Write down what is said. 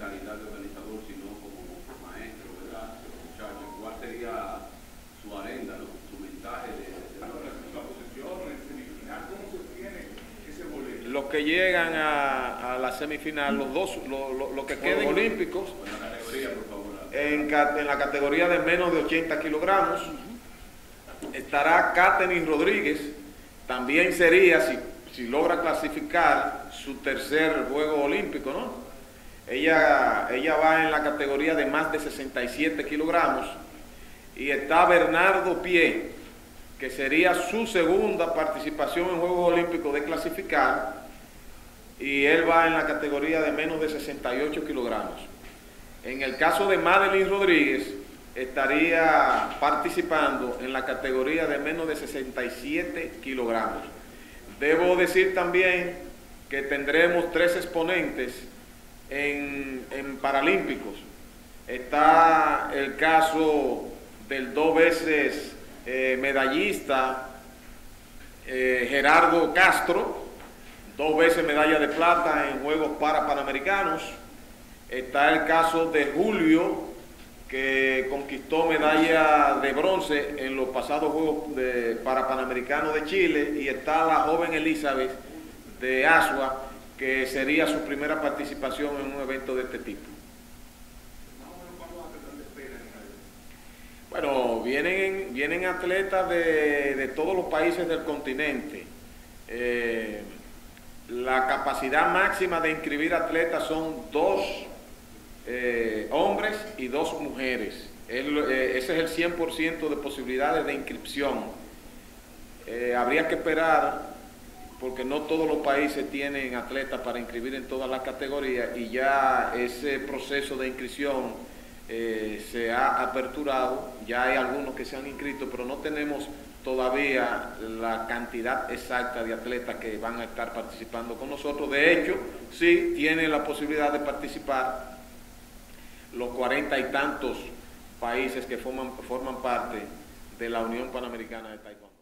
calidad de organizador, sino como maestro, ¿verdad? Los muchachos, ¿cuál sería su arenda, ¿no? Su mensaje la posición, el semifinal, ¿cómo se obtiene ese boleto? Los que llegan a la semifinal, los que queden olímpicos, en la categoría, por favor. en la categoría de menos de 80 kilogramos, estará Katherine Rodríguez. También sería, si logra clasificar, su tercer juego olímpico, ¿no? Ella va en la categoría de más de 67 kilogramos. Y está Bernardo Pie, que sería su segunda participación en Juegos Olímpicos de clasificar, y él va en la categoría de menos de 68 kilogramos. En el caso de Madeline Rodríguez, estaría participando en la categoría de menos de 67 kilogramos. Debo decir también que tendremos 3 exponentes en Paralímpicos. Está el caso del 2 veces medallista Gerardo Castro, 2 veces medalla de plata en Juegos Panamericanos. Está el caso de Julio, que conquistó medalla de bronce en los pasados Juegos Panamericanos de Chile, y está la joven Elizabeth de Asua, que sería su primera participación en un evento de este tipo. Bueno, vienen atletas de todos los países del continente. La capacidad máxima de inscribir atletas son 2 hombres y 2 mujeres. Ese es el 100% de posibilidades de inscripción. Habría que esperar, porque no todos los países tienen atletas para inscribir en todas las categorías, y ya ese proceso de inscripción se ha aperturado. Ya hay algunos que se han inscrito, pero no tenemos todavía la cantidad exacta de atletas que van a estar participando con nosotros. De hecho, sí tienen la posibilidad de participar los 40 y tantos países que forman parte de la Unión Panamericana de Taekwondo.